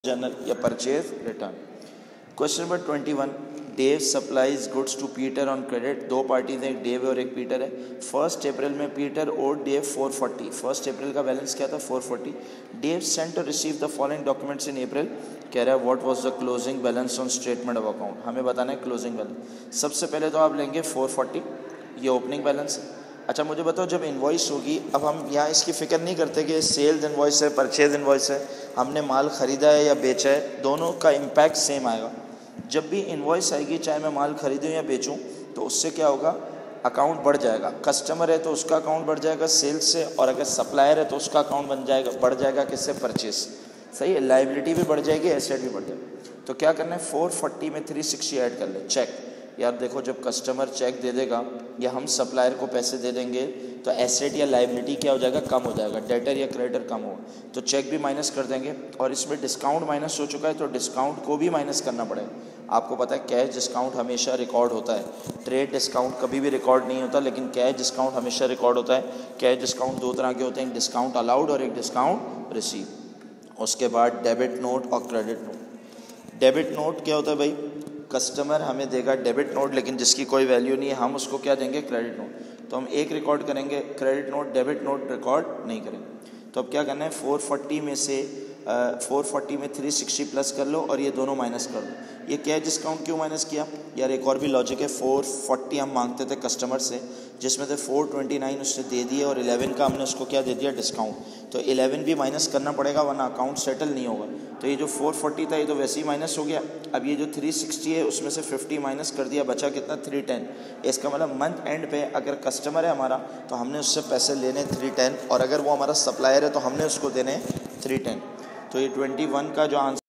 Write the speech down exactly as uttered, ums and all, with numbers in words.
Journal या purchase return. Question number twenty one, Dave supplies goods to Peter on credit. दो parties हैं, एक Dave और एक पीटर है। फर्स्ट अप्रैल में पीटर और Dave four forty, first April का बैलेंस क्या था four forty. Dave sent to receive the following documents in April. कह रहा है what was the closing balance on statement of account. हमें बताना है क्लोजिंग बैलेंस। सबसे पहले तो आप लेंगे फोर फोर्टी, ये ओपनिंग बैलेंस है। अच्छा मुझे बताओ जब इन्वॉइस होगी, अब हम यहाँ इसकी फ़िक्र नहीं करते कि सेल्स इन्वॉइस है परचेज इन्वॉइस है, हमने माल ख़रीदा है या बेचा है, दोनों का इम्पैक्ट सेम आएगा। जब भी इन्वॉइस आएगी, चाहे मैं माल ख़रीदूँ या बेचूँ, तो उससे क्या होगा, अकाउंट बढ़ जाएगा। कस्टमर है तो उसका अकाउंट बढ़ जाएगा सेल्स से, और अगर सप्लायर है तो उसका अकाउंट बन जाएगा बढ़ जाएगा किससे, परचेज। सही है, लाइबिलिटी भी बढ़ जाएगी, एसेट भी बढ़ जाएगा। तो क्या करना है, फोर फोर्टी में थ्री सिक्सटी ऐड कर ले। चेक, यार देखो जब कस्टमर चेक दे देगा या हम सप्लायर को पैसे दे देंगे तो एसेट या लाइबिलिटी क्या हो जाएगा, कम हो जाएगा, डेटर या क्रेडिटर कम होगा। तो चेक भी माइनस कर देंगे, और इसमें डिस्काउंट माइनस हो चुका है तो डिस्काउंट को भी माइनस करना पड़ेगा। आपको पता है कैश डिस्काउंट हमेशा रिकॉर्ड होता है, ट्रेड डिस्काउंट कभी भी रिकॉर्ड नहीं होता, लेकिन कैश डिस्काउंट हमेशा रिकॉर्ड होता है। कैश डिस्काउंट दो तरह के होते हैं, एक डिस्काउंट अलाउड और एक डिस्काउंट रिसीव। उसके बाद डेबिट नोट और क्रेडिट नोट। डेबिट नोट क्या होता है भाई, कस्टमर हमें देगा डेबिट नोट लेकिन जिसकी कोई वैल्यू नहीं है, हम उसको क्या देंगे, क्रेडिट नोट। तो हम एक रिकॉर्ड करेंगे, credit note debit note record नहीं करेंगे। तो अब क्या करना है, फोर फोर्टी में से फोर फोर्टी में थ्री सिक्सटी प्लस कर लो और ये दोनों माइनस कर लो। ये कैश डिस्काउंट क्यों माइनस किया यार, एक और भी लॉजिक है। फोर फोर्टी हम मांगते थे कस्टमर से, जिसमें से फोर ट्वेंटी नाइन उसने दे दिए और इलेवन का हमने उसको क्या दे दिया, डिस्काउंट। तो इलेवन भी माइनस करना पड़ेगा वरना अकाउंट सेटल नहीं होगा। तो ये जो फोर फोर्टी था ये तो वैसे ही माइनस हो गया। अब ये जो थ्री सिक्सटी है उसमें से फिफ्टी माइनस कर दिया, बचा कितना, थ्री टेन। इसका मतलब मंथ एंड पे अगर कस्टमर है हमारा तो हमने उससे पैसे लेने थ्री टेन, और अगर वो हमारा सप्लायर है तो हमने उसको देने थ्री टेन। तो ये ट्वेंटी वन का जो आंसर